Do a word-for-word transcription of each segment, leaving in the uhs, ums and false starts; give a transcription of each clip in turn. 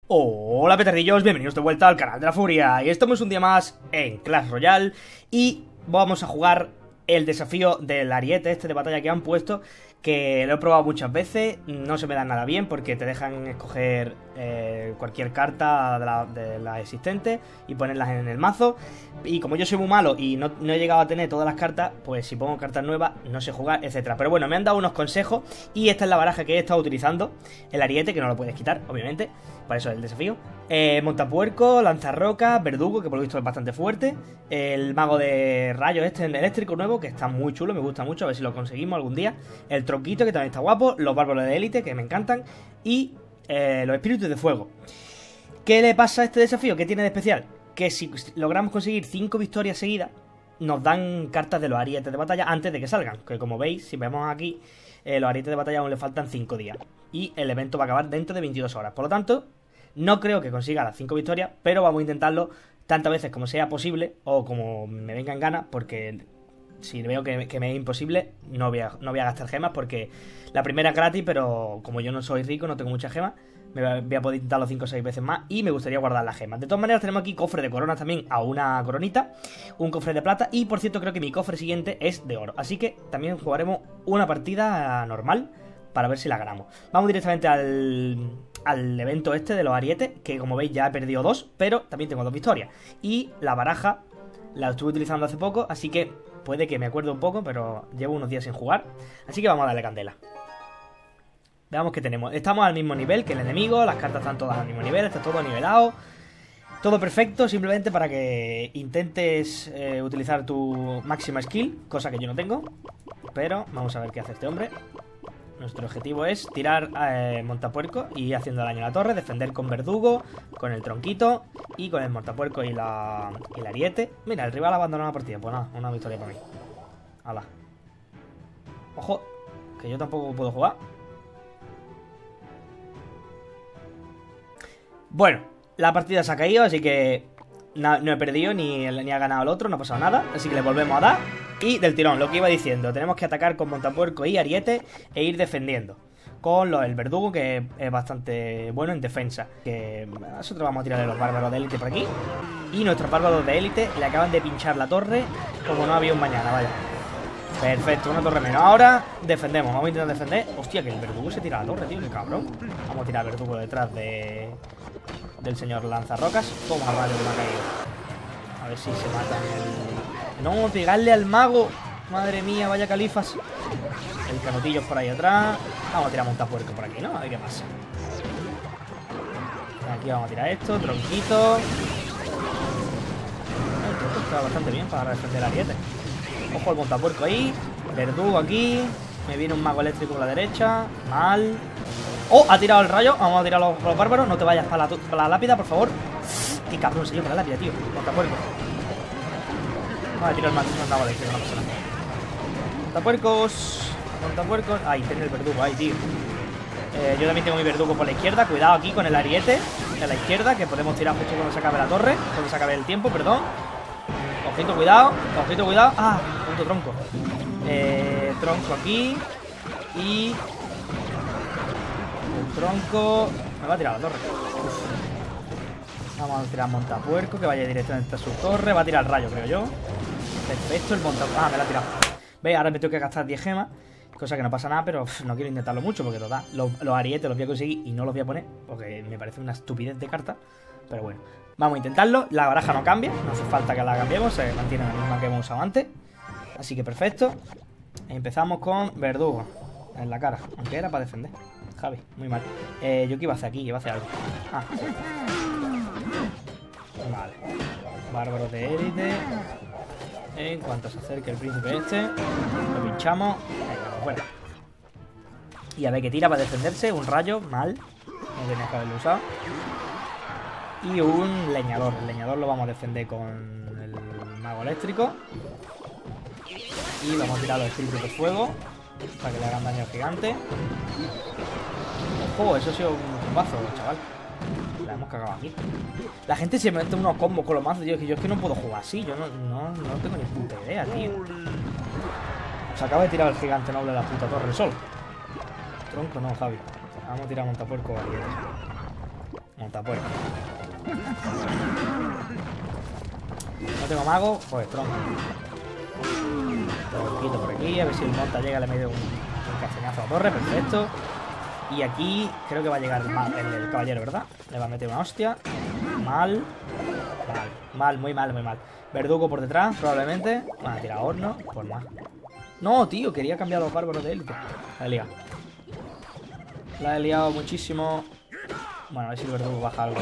Hola petardillos, bienvenidos de vuelta al canal de la Furia. Y estamos un día más en Clash Royale y vamos a jugar el desafío del ariete este de batalla que han puesto, que lo he probado muchas veces, no se me da nada bien porque te dejan escoger eh, cualquier carta de la, de la existente y ponerlas en el mazo. Y como yo soy muy malo y no, no he llegado a tener todas las cartas, pues si pongo cartas nuevas no sé jugar, etcétera. Pero bueno, me han dado unos consejos y esta es la baraja que he estado utilizando. El ariete, que no lo puedes quitar, obviamente, para eso es el desafío. eh, Montapuerco, lanzarroca, verdugo, que por lo visto es bastante fuerte. El mago de rayos este eléctrico nuevo, que está muy chulo, me gusta mucho, a ver si lo conseguimos algún día. El tronquito, que también está guapo. Los bárbaros de élite, que me encantan. Y eh, los espíritus de fuego. ¿Qué le pasa a este desafío? ¿Qué tiene de especial? Que si logramos conseguir cinco victorias seguidas, nos dan cartas de los arietes de batalla antes de que salgan. Que como veis, si vemos aquí, eh, los arietes de batalla aún le faltan cinco días. Y el evento va a acabar dentro de veintidós horas. Por lo tanto, no creo que consiga las cinco victorias, pero vamos a intentarlo tantas veces como sea posible o como me venga en gana, porque si veo que, que me es imposible, no voy, a, no voy a gastar gemas, porque la primera es gratis, pero como yo no soy rico, no tengo muchas gemas, me voy a poder intentarlo cinco o seis veces más y me gustaría guardar las gemas. De todas maneras, tenemos aquí cofre de coronas también a una coronita, un cofre de plata y, por cierto, creo que mi cofre siguiente es de oro. Así que también jugaremos una partida normal para ver si la ganamos. Vamos directamente al, al evento este de los arietes, que como veis ya he perdido dos, pero también tengo dos victorias. Y la baraja la estuve utilizando hace poco, así que puede que me acuerde un poco, pero llevo unos días sin jugar. Así que vamos a darle candela. Veamos qué tenemos. Estamos al mismo nivel que el enemigo, las cartas están todas al mismo nivel, está todo nivelado. Todo perfecto, simplemente para que intentes eh, utilizar tu máxima skill, cosa que yo no tengo. Pero vamos a ver qué hace este hombre. Nuestro objetivo es tirar eh, montapuerco y haciendo daño a la torre, defender con verdugo, con el tronquito y con el montapuerco y, la, y el ariete. Mira, el rival abandonó la partida, pues nada, una victoria para mí. Hala. Ojo, que yo tampoco puedo jugar. Bueno, la partida se ha caído, así que no, no he perdido ni, ni ha ganado el otro, no ha pasado nada. Así que le volvemos a dar. Y del tirón, lo que iba diciendo, tenemos que atacar con montapuerco y ariete e ir defendiendo con lo, el verdugo, que es bastante bueno en defensa. Que nosotros vamos a tirarle los bárbaros de élite por aquí. Y nuestros bárbaros de élite le acaban de pinchar la torre como no había un mañana, vaya. Perfecto, una torre menos. Ahora defendemos, vamos a intentar defender. Hostia, que el verdugo se tira a la torre, tío, qué cabrón. Vamos a tirar el verdugo detrás de del señor lanzarrocas. Toma rayo que me ha caído. A ver si se mata el... No, pegarle al mago. Madre mía, vaya califas. El canotillo por ahí atrás. Vamos a tirar montapuerco por aquí, ¿no? A ver qué pasa. Aquí vamos a tirar esto, tronquito. El tronco está bastante bien para defender el ariete. Ojo al montapuerco ahí. Verdugo aquí. Me viene un mago eléctrico por la derecha. Mal. ¡Oh! Ha tirado el rayo. Vamos a tirar los, los bárbaros. No te vayas para la, para la lápida, por favor. Qué cabrón se lleva la lápida, tío. Montapuerco. Vamos a tirar el mago eléctrico, no pasa nada. Montapuercos. Montapuercos. Ahí tiene el verdugo, ahí, tío. Eh, yo también tengo mi verdugo por la izquierda. Cuidado aquí con el ariete de la izquierda, que podemos tirar justo cuando se acabe la torre. Cuando se acabe el tiempo, perdón. Ojito, cuidado. Ojito, cuidado. Ah, punto tronco. Eh, tronco aquí. Y... el tronco... me va a tirar la torre. Uf. Vamos a tirar montapuerco, que vaya directamente a su torre. Va a tirar el rayo, creo yo. Perfecto, el montapuerco... ah, me la ha tirado. Veis, ahora me tengo que gastar diez gemas. Cosa que no pasa nada, pero uf, no quiero intentarlo mucho, porque total, los, los arietes los voy a conseguir y no los voy a poner, porque me parece una estupidez de carta. Pero bueno, vamos a intentarlo. La baraja no cambia, no hace falta que la cambiemos, se mantiene la misma que hemos usado antes. Así que perfecto. Empezamos con verdugo en la cara, aunque era para defender. Javi, muy mal. eh, Yo que iba a hacer aquí, iba a hacer algo. Ah, sí. Vale. Bárbaro de élite. En cuanto se acerque el príncipe este, lo pinchamos. Venga, fuera. Y a ver qué tira para defenderse. Un rayo, mal. No tenía que haberlo usado. Y un leñador. El leñador lo vamos a defender con el mago eléctrico. Y vamos a tirar los espíritus de fuego para que le hagan daño al gigante. Ojo, eso ha sido un combazo, chaval. La hemos cagado aquí. La gente se mete unos combos con los mazos. Yo, yo es que no puedo jugar así. Yo no, no, no tengo ni puta idea, tío. Se acaba de tirar el gigante noble de la puta torre del sol. Tronco no, Javi. Vamos a tirar montapuerco. Montapuerco. No tengo mago, pues tronco. Tronquito por aquí, a ver si el monta llega, le mete un, un castañazo a la torre, perfecto. Y aquí creo que va a llegar el, el, el caballero, ¿verdad? Le va a meter una hostia. Mal. Mal, mal, muy mal, muy mal. Verdugo por detrás, probablemente. Van a tirar horno, por más. No, tío, quería cambiar los bárbaros de élite. La he liado. La he liado muchísimo. Bueno, a ver si el verdugo baja algo.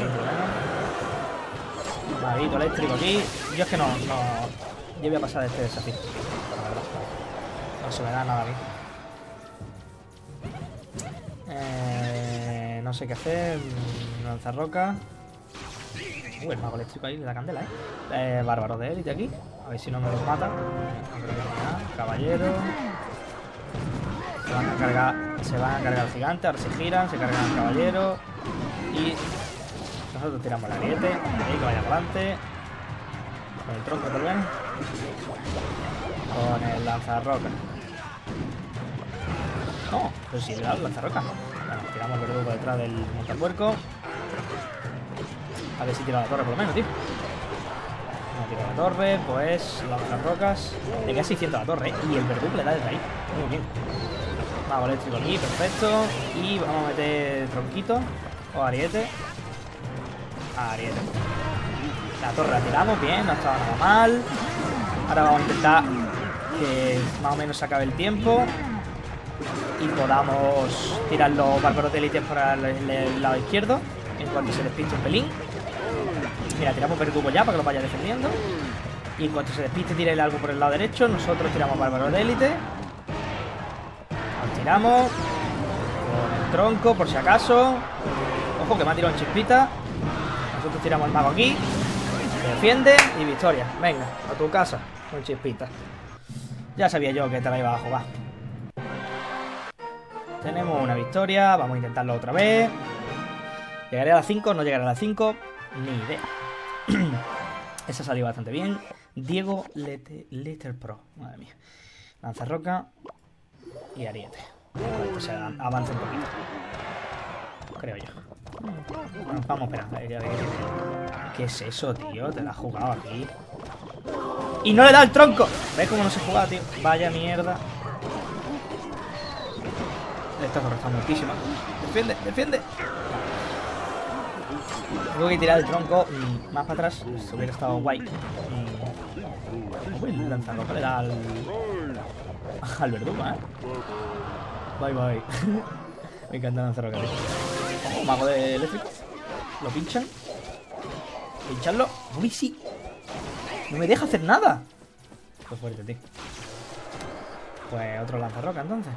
Maguito eléctrico aquí. Yo es que no, no. Yo voy a pasar de este desafío. La verdad. No se me da nada a mí. Eh, no sé qué hacer. Lanzarroca. Uy, el mago eléctrico ahí de la candela, ¿eh? eh Bárbaro de élite aquí. A ver si no me los mata. Caballero. Se van a cargar. Se van a cargar el gigante. Ahora se giran. Se cargan el caballero. Y nosotros tiramos el ariete. Ahí que vaya para adelante. Con el tronco tal vez. Con el lanzarroca. No, pero si le da el lanzarroca. Bueno, tiramos el verdugo detrás del montapuerco. A ver si tira la torre por lo menos, tío. No tira la torre, pues lanzar rocas. Le queda seiscientos a la torre, ¿eh? Y el verdugo le da desde ahí. Muy bien. Mago eléctrico aquí, perfecto. Y vamos a meter tronquito. O ariete. Ariete. La torre la tiramos, bien, no estaba nada mal. Ahora vamos a intentar que más o menos se acabe el tiempo. Y podamos tirar los bárbaros de élite por el, el, el lado izquierdo. En cuanto se despiste un pelín. Mira, tiramos verdugo ya para que lo vaya defendiendo. Y en cuanto se despiste, tire algo por el lado derecho. Nosotros tiramos bárbaros de élite. Nos tiramos. Con el tronco, por si acaso. Ojo que me ha tirado un chispita. Nosotros tiramos el mago aquí. Se defiende y victoria. Venga, a tu casa con chispita. Ya sabía yo que te la iba a jugar. Tenemos una victoria. Vamos a intentarlo otra vez. ¿Llegaré a las cinco? No llegaré a las cinco. Ni idea. Esa salió bastante bien. Diego Letter Pro. Madre mía. Lanzarroca. Y ariete. Pues se avanza un poquito. Creo yo. Bueno, vamos a esperar. ¿Qué es eso, tío? Te la has jugado aquí. Y no le da el tronco. ¿Ves cómo no se juega, tío? Vaya mierda. Esta torre está muertísima. Defiende, defiende. Tengo que tirar el tronco mm, más para atrás. Eso hubiera estado guay. Mm. Uy, el lanzarroca le da al... al verdugo, ¿eh? Bye, bye. Me encanta el lanzarroca, tío. Oh, mago de eléctrico. Lo pinchan. Pincharlo. Uy, sí. No me deja hacer nada. Qué fuerte, tío. Pues otro lanzarroca, entonces.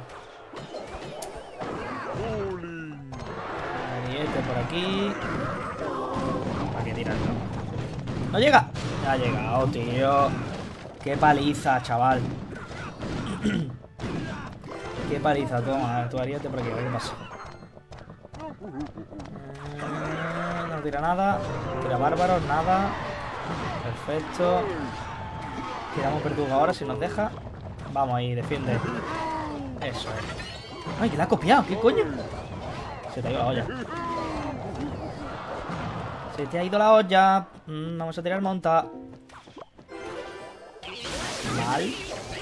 Ariete por aquí. ¿Para qué tirar el tronco? ¡No llega! Ya ha llegado, tío. Qué paliza, chaval. Qué paliza, toma. Tu ariete por aquí, a ver qué pasa. Eh, no tira nada. Tira bárbaros, nada. Perfecto. Tiramos verdugo ahora si nos deja. Vamos ahí, defiende. Eso es. ¡Ay, que la ha copiado! ¿Qué coño? Se te ha ido la olla. Se te ha ido la olla. Mm, vamos a tirar monta. Mal.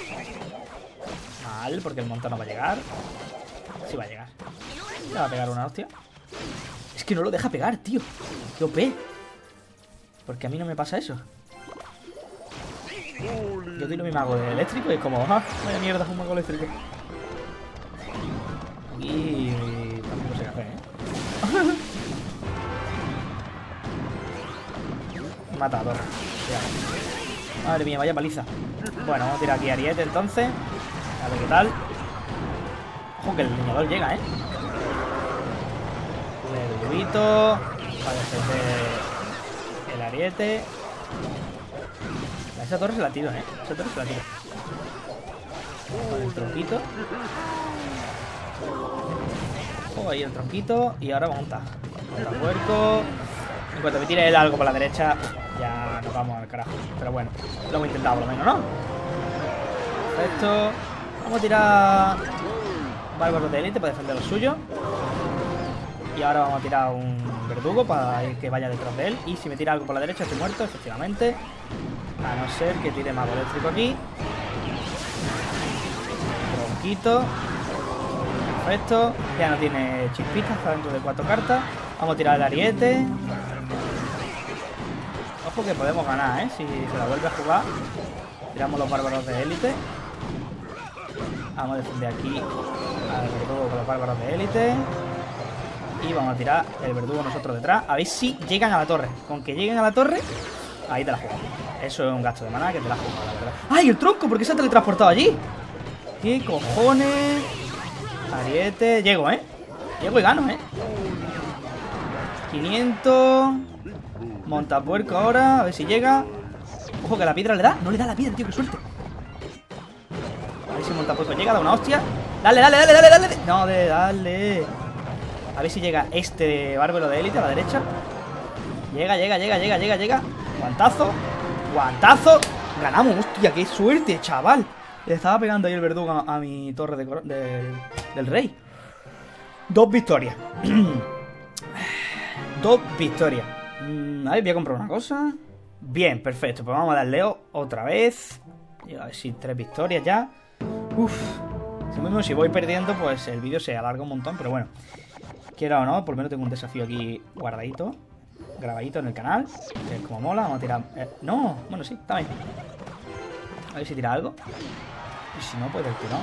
Mal, porque el monta no va a llegar. Sí va a llegar. Le va a pegar una hostia. Es que no lo deja pegar, tío. Qué O P. Porque a mí no me pasa eso. Yo tiro mi mago de eléctrico y es como, ah, vaya mierda, es un mago eléctrico. Y tampoco sé qué hacer, ¿eh? Matador. Madre mía, vaya paliza. Bueno, vamos a tirar aquí a Ariete entonces. A ver qué tal. Ojo que el leñador llega, ¿eh? Verdugito. Para defender el Ariete. Esa torre se la tiro, ¿eh? Esa torre se la tiro. Con el tronquito. Ojo, ahí el tronquito. Y ahora monta. Monta puerco. En cuanto me tire él algo por la derecha, ya nos vamos al carajo. Pero bueno, lo hemos intentado por lo menos, ¿no? Perfecto. Vamos a tirar bárbaros de élite para defender lo suyo. Y ahora vamos a tirar un verdugo para que vaya detrás de él. Y si me tira algo por la derecha estoy muerto, efectivamente. A no ser que tire mago eléctrico aquí. Tronquito. Perfecto. Ya no tiene chispitas, está dentro de cuatro cartas. Vamos a tirar el ariete. Ojo que podemos ganar, ¿eh? Si se la vuelve a jugar. Tiramos los bárbaros de élite. Vamos a defender aquí al verdugo con los bárbaros de élite. Y vamos a tirar el verdugo nosotros detrás. A ver si llegan a la torre. Con que lleguen a la torre, ahí te la jugamos. Eso es un gasto de maná que te la jugamos, la verdad. ¡Ay, el tronco! ¿Por qué se ha teletransportado allí? ¿Qué cojones? Ariete. Llego, ¿eh? Llego y gano, ¿eh? quinientos. Montapuerco ahora. A ver si llega. Ojo que la piedra le da. No le da la piedra, tío. ¡Qué suerte! A ver si Montapuerco llega. Da una hostia. ¡Dale, dale, dale, dale, dale! No, de dale. A ver si llega este bárbaro de élite a la derecha. Llega, llega, llega, llega, llega, llega. Guantazo. Guantazo. Ganamos. Hostia, qué suerte, chaval. Le estaba pegando ahí el verdugo a, a mi torre de, de, del rey. Dos victorias. Dos victorias. Mm, a ver, voy a comprar una cosa. Bien, perfecto. Pues vamos a darle otra vez. Y a ver si tres victorias ya. Uf. Si, mismo, si voy perdiendo, pues el vídeo se alarga un montón. Pero bueno, quiera o no, por lo menos tengo un desafío aquí guardadito, grabadito en el canal, que es como mola. Vamos a tirar... Eh, no, bueno, sí, está bien. A ver si tira algo. Y si no, pues el tirón.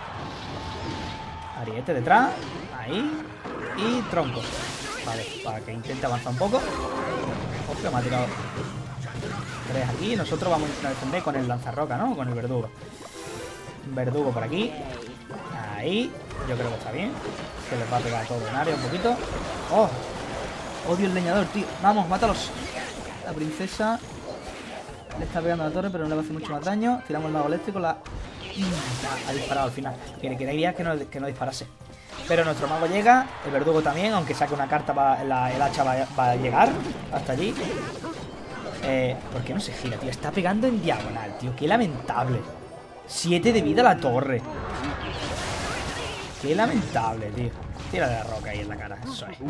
Ariete detrás. Ahí. Y tronco. Vale, para que intente avanzar un poco. Hostia, me ha tirado tres aquí. Nosotros vamos a defender con el lanzarroca, ¿no? Con el verdugo. Verdugo por aquí. Ahí. Yo creo que está bien. Se les va a pegar todo en área un poquito. ¡Oh! Odio el leñador, tío. Vamos, mátalos. La princesa le está pegando a la torre, pero no le va a hacer mucho más daño. Tiramos el mago eléctrico. La... Ha disparado al final. Que quería que no, que no disparase. Pero nuestro mago llega. El verdugo también. Aunque saque una carta, va, la, el hacha va, va a llegar hasta allí. Eh, ¿Por qué no se gira, tío? Está pegando en diagonal, tío. Qué lamentable. siete de vida a la torre. Qué lamentable, tío. Tira de la roca ahí en la cara. Eso es.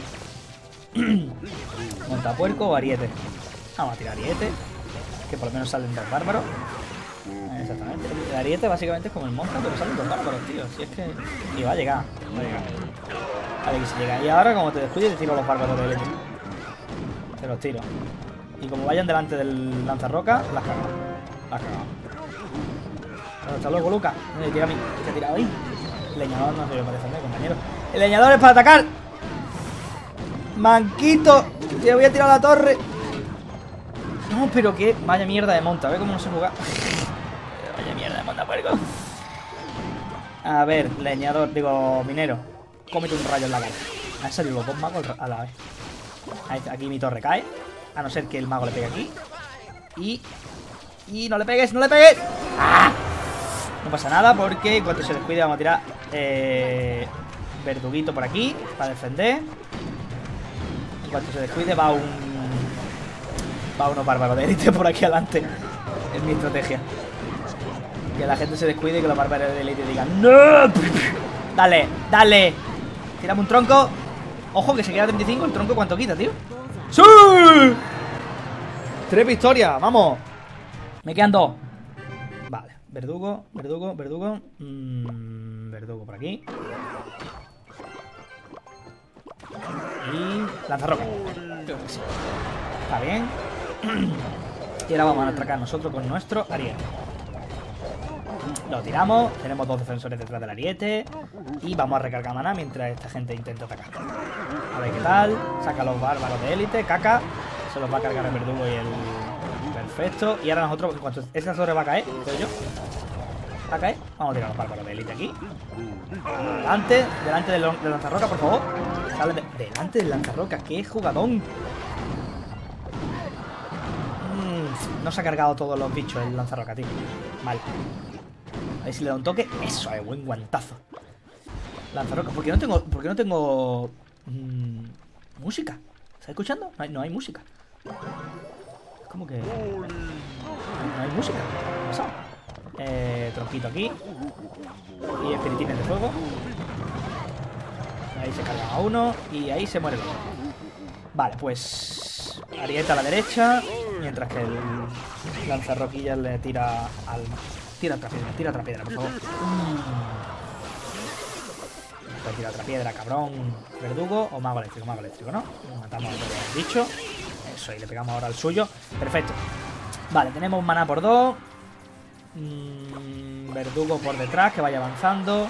Montapuerco o ariete. Vamos a tirar ariete. Que por lo menos salen dos bárbaros. Exactamente. El ariete básicamente es como el monta, pero salen dos bárbaros, tío. Si es que... Y va a llegar. Va a llegar. A ver que se llega. Y ahora, como te descuides, te tiro los bárbaros de élite. Te los tiro. Y como vayan delante del lanzarroca, las cago. Las cago. Pero hasta luego, Lucas. Me tira a mí. ¿Qué ha tirado ahí? El leñador no sirve para defender, compañero. ¡El leñador es para atacar! ¡Manquito! Te voy a tirar a la torre. No, pero qué... Vaya mierda de monta. A ver cómo no se juega. Vaya mierda de monta, puerco. A ver, leñador, digo, minero. Cómete un rayo en la cara. Han salido los dos magos a la vez. Aquí mi torre cae. A no ser que el mago le pegue aquí. Y... Y no le pegues, no le pegues. ¡Ah! No pasa nada porque en cuanto se descuide vamos a tirar eh, verduguito por aquí para defender. En cuanto se descuide va un... Va uno bárbaro de élite por aquí adelante. Es mi estrategia. Que la gente se descuide y que los bárbaros de élite digan ¡no! Dale, dale. Tiramos un tronco. Ojo que se queda treinta y cinco. ¿El tronco cuánto quita, tío? ¡Sí! Tres victorias, vamos. Me quedan dos. Vale, verdugo, verdugo, verdugo. mm, Verdugo por aquí. Y lanzarroca. Creo que sí. Está bien. Y ahora vamos a atracar nosotros con nuestro ariete. Lo tiramos. Tenemos dos defensores detrás del ariete. Y vamos a recargar maná mientras esta gente intenta atacar. A ver qué tal. Saca los bárbaros de élite. Caca. Se los va a cargar el verdugo y el... Perfecto. Y ahora nosotros, en cuanto esta torre va a caer, creo yo. Va a caer. Vamos a tirar los bárbaros de élite aquí. Delante. Delante del, del lanzarroca, por favor. Sale de, delante del lanzarroca. ¡Qué jugadón! No se ha cargado todos los bichos el lanzarroca, tío. Vale. A ver si le da un toque. Eso es, buen guantazo. Lanzarroca. ¿Por qué no tengo, por qué no tengo mmm, música? ¿Estás escuchando? No hay, no hay música. Es como que... No, no hay música. ¿Qué ha pasado? Eh, tronquito aquí. Y espiritines de fuego. Ahí se carga a uno. Y ahí se muere el otro. Vale, pues ariete a la derecha, mientras que el lanzarroquillas le tira al... Tira otra piedra, tira otra piedra, por favor. Pues tira otra piedra, cabrón. Verdugo o mago eléctrico, mago eléctrico, ¿no? Matamos al bicho. Eso, y le pegamos ahora al suyo. Perfecto. Vale, tenemos maná por dos. Mm, verdugo por detrás, que vaya avanzando.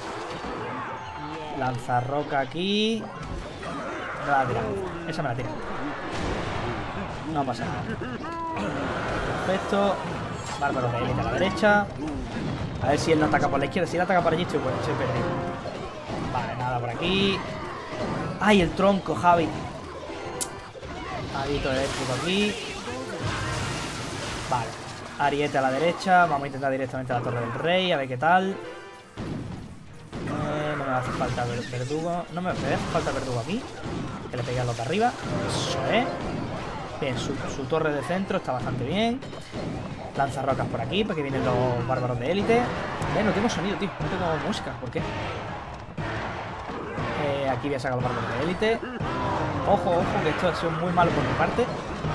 Lanzarroca aquí. Me la tira. Esa me la tira. No pasa nada. Perfecto. Bárbaro de élite a la derecha. A ver si él no ataca por la izquierda. Si él ataca por allí, estoy, bueno, estoy perdido. Vale, nada por aquí. ¡Ay, el tronco, Javi! Maguito eléctrico aquí. Vale. Ariete a la derecha. Vamos a intentar directamente a la Torre del Rey. A ver qué tal. Eh, no me va a hacer falta verdugo. No me, me hace falta verdugo aquí. Que le pegue a los de arriba. Eso es. Bien, su, su torre de centro está bastante bien. Lanza rocas por aquí, porque vienen los bárbaros de élite. Eh, no tengo sonido, tío. No tengo música. ¿Por qué? Eh, aquí voy a sacar los bárbaros de élite. Ojo, ojo, que esto ha sido muy malo por mi parte.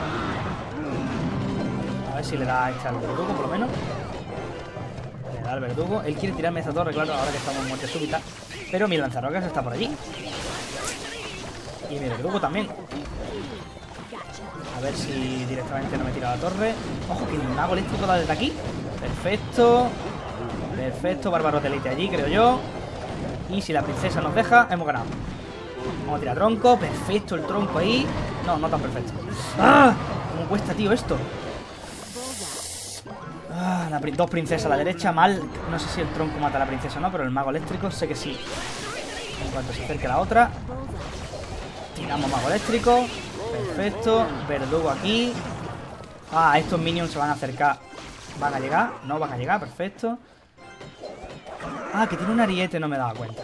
A ver si le da este al verdugo, por lo menos. Le da al verdugo. Él quiere tirarme esta torre, claro, ahora que estamos en muerte súbita. Pero mi lanzarrocas está por allí. Y mi verdugo también. A ver si directamente no me tira la torre. Ojo, que el mago eléctrico da desde aquí. Perfecto. Perfecto, bárbaros de élite allí, creo yo. Y si la princesa nos deja, hemos ganado. Vamos a tirar tronco. Perfecto, el tronco ahí. No, no tan perfecto. ¡Ah! ¿Cómo cuesta, tío, esto? Ah, la pri dos princesas a la derecha, mal. No sé si el tronco mata a la princesa o no, pero el mago eléctrico sé que sí. En cuanto se acerque la otra, tiramos mago eléctrico. Perfecto, verdugo aquí. Ah, estos minions se van a acercar. ¿Van a llegar? No, van a llegar, perfecto. Ah, que tiene un ariete, no me daba cuenta.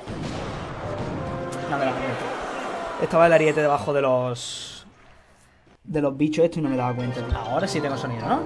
No me daba cuenta. Estaba el ariete debajo de los... De los bichos estos y no me daba cuenta. Ahora sí tengo sonido, ¿no?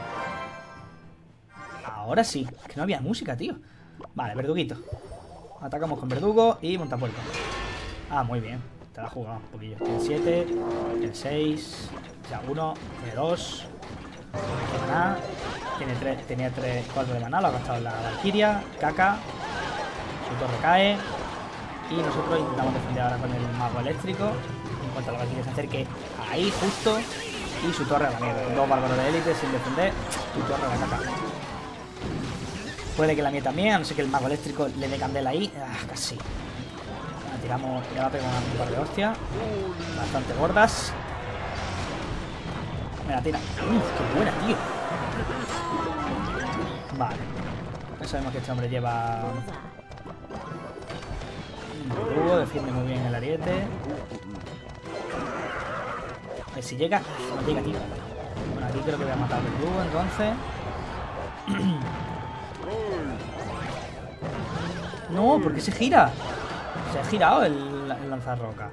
Ahora sí. Es que no había música, tío. Vale, verduguito. Atacamos con verdugo y montapuerco. Ah, muy bien. Te la he jugado un poquillo. Tiene siete, tiene seis, ya uno, tiene dos, tiene maná, tiene tres, tenía tres, cuatro de maná, lo ha gastado en la Valkyria, caca, su torre cae y nosotros intentamos defender ahora con el mago eléctrico en cuanto a la Valkyria se acerque ahí justo y su torre a la mierda. Dos bárbaros de élite sin defender, su torre a la caca. Puede que la mía también, a no ser que el mago eléctrico le dé candela ahí, ah, casi. Tiramos, ya va a pegar un par de hostias bastante gordas. Me la tira. Uf, qué buena, tío. Vale. Ya sabemos que este hombre lleva un verdugo, defiende muy bien el ariete. A ver si llega. No llega, tío. Bueno, aquí creo que voy a matar al verdugo, entonces. No, ¿por qué se gira? Se ha girado el, el lanzarroca.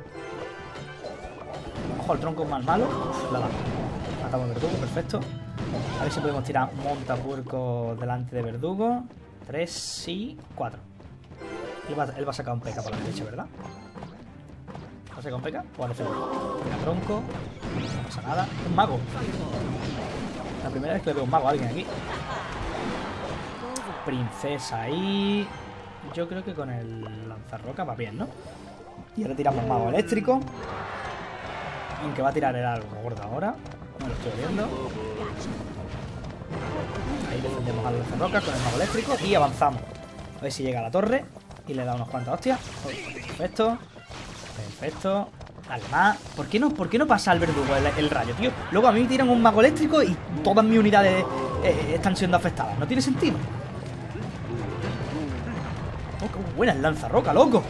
Ojo, el tronco es más malo. Uf, la da. Matamos al verdugo, perfecto. A ver si podemos tirar montapuerco delante de verdugo. Tres y cuatro. Él va, él va a sacar un P K por la derecha, ¿verdad? ¿Va a sacar un P K? O a defender. Tira tronco. No pasa nada. Un mago. La primera vez que le veo un mago a alguien aquí. Princesa ahí. Yo creo que con el lanzarroca va bien, ¿no? Y ahora tiramos mago eléctrico. Aunque va a tirar el algo gordo ahora. No lo estoy viendo. Ahí defendemos al lanzarroca con el mago eléctrico. Y avanzamos. A ver si llega a la torre. Y le da unos cuantos hostias. Perfecto. Perfecto. Dale más. ¿Por qué no, por qué no pasa al verdugo el, el rayo, tío? Luego a mí me tiran un mago eléctrico y todas mis unidades eh, están siendo afectadas. No tiene sentido. Oh, qué buena el lanzarroca, loco.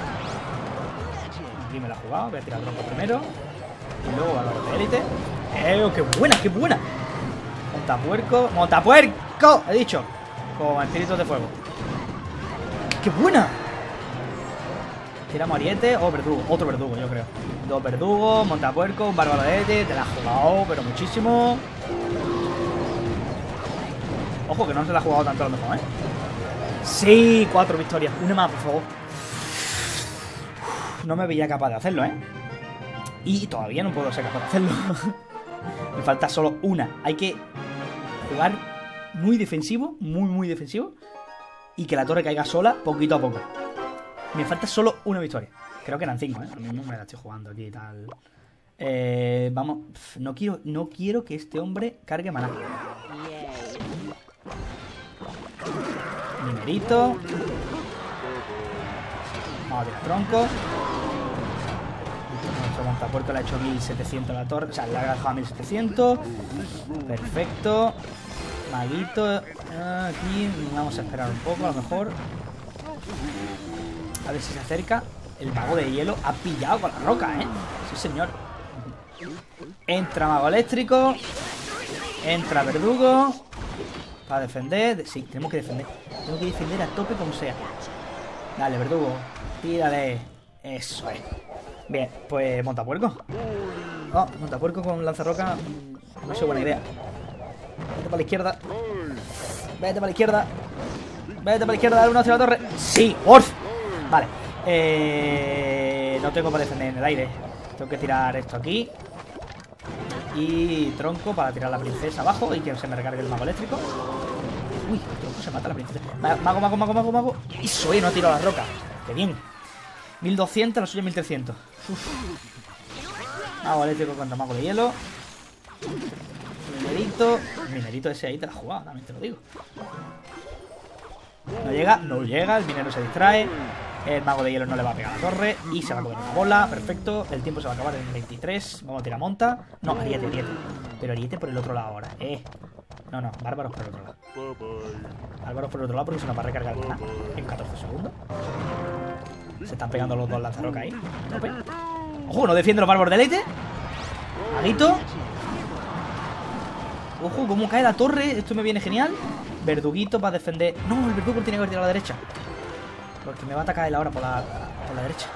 Aquí me la he jugado. Voy a tirar tronco primero. Y luego a la de élite. ¡Eh! ¡Qué buena, qué buena! Montapuerco. ¡Montapuerco! He dicho. Con espíritus de fuego. ¡Qué buena! Tiramos ariete o verdugo. Otro verdugo, yo creo. Dos verdugos, montapuerco, un bárbaro de élite. Te la has jugado, pero muchísimo. Ojo, que no se la ha jugado tanto a lo mejor, ¿eh? Sí, cuatro victorias. Una más, por favor. No me veía capaz de hacerlo, ¿eh? Y todavía no puedo ser capaz de hacerlo. Me falta solo una. Hay que jugar muy defensivo, muy muy defensivo, y que la torre caiga sola poquito a poco. Me falta solo una victoria. Creo que eran cinco, ¿eh? A mí no me la estoy jugando aquí y tal. Eh, vamos, no quiero, no quiero que este hombre cargue maná. Minerito. Vamos a tirar tronco. Nuestro montapuerco le ha hecho mil setecientos a la torre. O sea, le ha dejado a mil setecientos. Perfecto. Maguito. Aquí vamos a esperar un poco, a lo mejor. A ver si se acerca. El mago de hielo ha pillado con la roca, ¿eh? Sí, señor. Entra mago eléctrico. Entra verdugo. Para defender. Sí, tenemos que defender. Tengo que defender a tope como sea. Dale, verdugo. Tírale. Eso es. Bien, pues montapuerco. Oh, montapuerco con lanzarroca. No es buena idea. Vete para la izquierda. Vete para la izquierda. Vete para la izquierda. Dale una hacia la torre. Sí, Orf. Vale. Eh, no tengo para defender en el aire. Tengo que tirar esto aquí. Y tronco para tirar la princesa abajo y que se me recargue el mago eléctrico. Uy, el tronco se mata a la princesa. Mago, mago, mago, mago, mago. Y soy, no tiro la roca. Qué bien. mil doscientos, la suya mil trescientos. Uf. Mago eléctrico contra mago de hielo. Minerito. Minerito ese ahí te la has jugado, también te lo digo. No llega, no llega, el minero se distrae. El mago de hielo no le va a pegar a la torre. Y se va a comer una bola, perfecto. El tiempo se va a acabar en veintitrés. Vamos a tirar monta. No, ariete, ariete. Pero ariete por el otro lado ahora. Eh. No, no, bárbaros por el otro lado. Bárbaros por el otro lado porque se nos va a recargar una en catorce segundos. Se están pegando los dos lanzarroca ahí. Tope. Ojo, no defiende los bárbaros de élite. Maguito. Ojo, cómo cae la torre. Esto me viene genial. Verduguito para defender. No, el verdugo tiene que haber tirado a la derecha. Porque me va a atacar él ahora por la, por la derecha.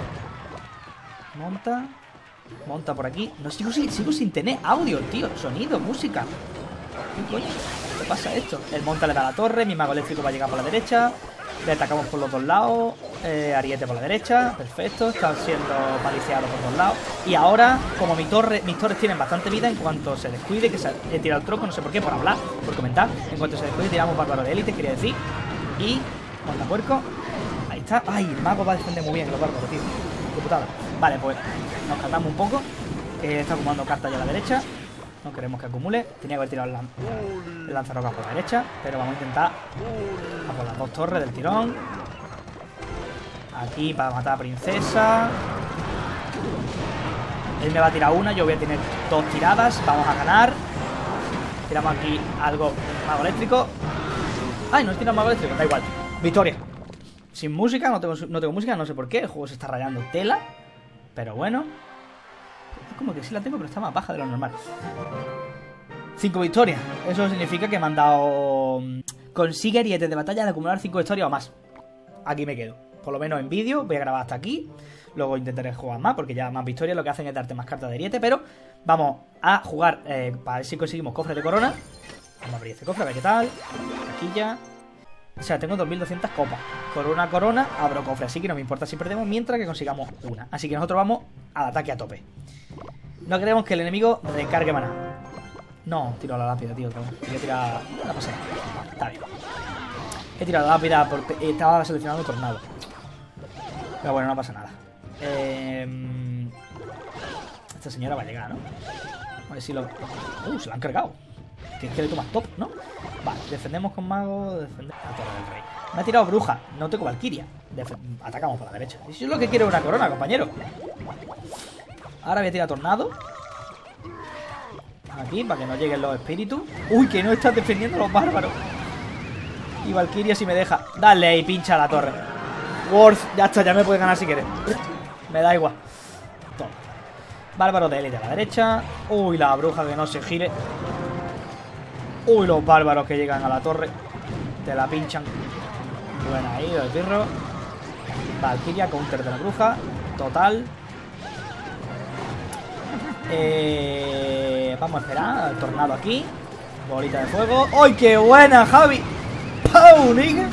Monta. Monta por aquí. No, sigo, sigo sin tener audio, tío. Sonido, música. ¿Qué coño? ¿Qué pasa esto? El monta le da a la torre. Mi mago eléctrico va a llegar por la derecha. Le atacamos por los dos lados. Eh, ariete por la derecha. Perfecto. Están siendo paliciados por dos lados. Y ahora, como mi torre, mis torres tienen bastante vida, en cuanto se descuide, que se he tirado el tronco, no sé por qué, por hablar, por comentar. En cuanto se descuide, tiramos bárbaro de élite, quería decir. Y montapuerco. Ahí está. Ay, el mago va a defender muy bien los bárbaros, tío. Qué putada. Vale, pues nos calmamos un poco. Eh, está acumulando cartas ya a la derecha. No queremos que acumule. Tenía que haber tirado el, lan el lanzarrocas por la derecha. Pero vamos a intentar a por las dos torres del tirón. Aquí para matar a princesa. Él me va a tirar una. Yo voy a tener dos tiradas. Vamos a ganar. Tiramos aquí algo. Mago eléctrico. Ay, no he tirado mago eléctrico. Da igual. Victoria. Sin música. No tengo, no tengo música. No sé por qué. El juego se está rayando tela. Pero bueno. Es como que sí la tengo, pero está más baja de lo normal. Cinco victorias. Eso significa que me han dado... Consigue arietes de batalla de acumular cinco victorias o más. Aquí me quedo. Por lo menos en vídeo. Voy a grabar hasta aquí. Luego intentaré jugar más, porque ya más victorias lo que hacen es darte más cartas de ariete. Pero vamos a jugar eh, para ver si conseguimos cofres de corona. Vamos a abrir este cofre, a ver qué tal. Aquí ya. O sea, tengo dos mil doscientas copas. Por una corona abro cofre, así que no me importa si perdemos mientras que consigamos una. Así que nosotros vamos al ataque a tope. No queremos que el enemigo recargue maná. No, tiro la lápida, tío. Voy a tirar... No pasa nada. Está bien. He tirado la lápida porque estaba seleccionando tornado. Pero bueno, no pasa nada. Eh... Esta señora va a llegar, ¿no? A ver si lo... Uh, se la han cargado. Que esqueleto más top, ¿no? Vale, defendemos con mago. Defendemos la torre del rey. Me ha tirado bruja. No tengo valquiria. Def... Atacamos por la derecha. Y si es lo que quiero, una corona, compañero. Ahora voy a tirar tornado. Aquí, para que no lleguen los espíritus. Uy, que no estás defendiendo a los bárbaros. Y valquiria si me deja. Dale ahí, pincha a la torre. Worth, ya está, ya me puedes ganar si quieres. Me da igual. Toma. Bárbaro de élite a la derecha. Uy, la bruja que no se gire. Uy, los bárbaros que llegan a la torre. Te la pinchan. Buena ahí, el pirro. Valquiria, counter de la bruja. Total. Eh, vamos a esperar. El tornado aquí. Bolita de fuego. ¡Ay, qué buena, Javi! ¡Pau, nigga!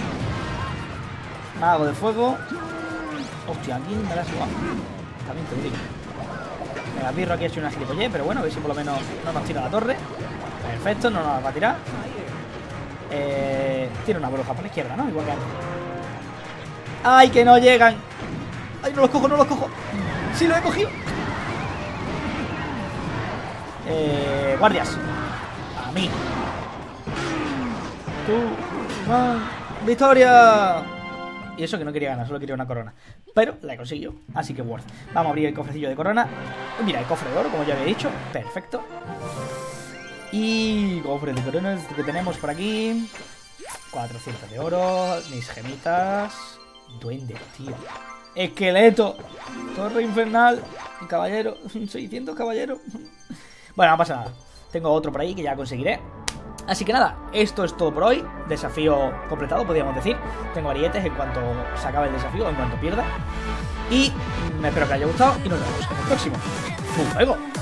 Mago de fuego. Hostia, ¿quién me la ha jugado? También te lo digo. Megabirro aquí ha hecho una gilipollez, pero bueno, a ver si por lo menos no nos tira la torre. Perfecto, no nos va a tirar. Eh, tiene una bruja por la izquierda, ¿no? Igual que antes. ¡Ay, que no llegan! ¡Ay, no los cojo, no los cojo! ¡Sí, lo he cogido! Eh, guardias. A mí. Tú, man. ¡Victoria! Y eso que no quería ganar, solo quería una corona. Pero la he conseguido, así que worth. Vamos a abrir el cofrecillo de corona. Mira, el cofre de oro, como ya había dicho. Perfecto. Y cofre de coronas que tenemos por aquí. cuatrocientos de oro. Mis gemitas. Duende, tío. Esqueleto. Torre infernal. Caballero. seiscientos caballeros. Bueno, no pasa nada. Tengo otro por ahí que ya conseguiré. Así que nada, esto es todo por hoy. Desafío completado, podríamos decir. Tengo arietes en cuanto se acabe el desafío, en cuanto pierda. Y me espero que haya gustado y nos vemos en el próximo. ¡Fuego!